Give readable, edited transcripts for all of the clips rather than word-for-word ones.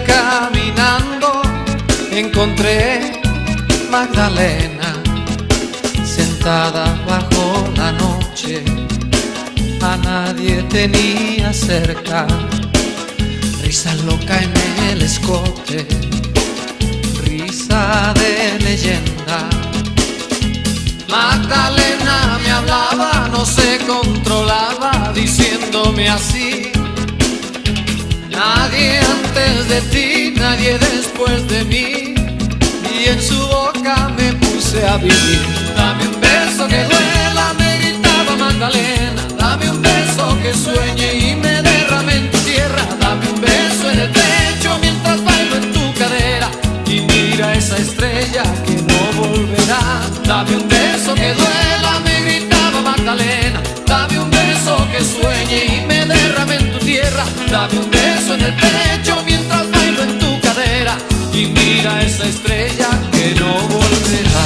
caminando encontré Magdalena sentada bajo la noche, a nadie tenía cerca, risa loca en el escote, risa de leyenda. Magdalena me hablaba, no se controlaba, diciéndome así: nadie antes de ti, nadie después de mí. Y en su boca me puse a vivir. Dame un beso que duela, me gritaba Magdalena. Dame un beso que sueñe y me derrame en tu tierra. Dame un beso en el pecho mientras bailo en tu cadera. Y mira esa estrella que no volverá. Dame un beso que duela, me gritaba Magdalena. Dame un beso que sueñe y me derrame en tu tierra. Dame un beso en el pecho mientras bailo en tu cadera. Y mira esa estrella que no volverá.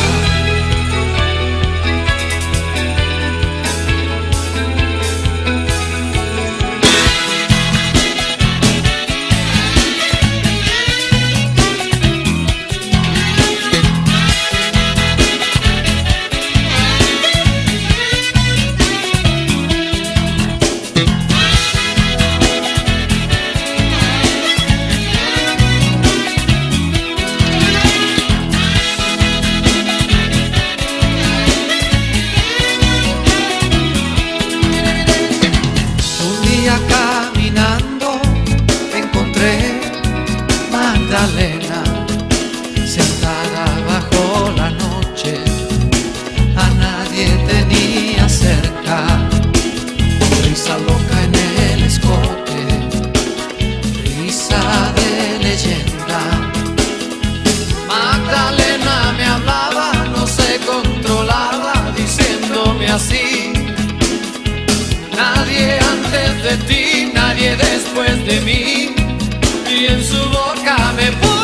Caminando encontré Magdalena sentada bajo la noche, a nadie tenía cerca, risa loca en el escote, risa de leyenda. Magdalena me hablaba, no se controlaba, diciéndome así: nadie antes de ti, nadie después de mí. Y en su boca me puse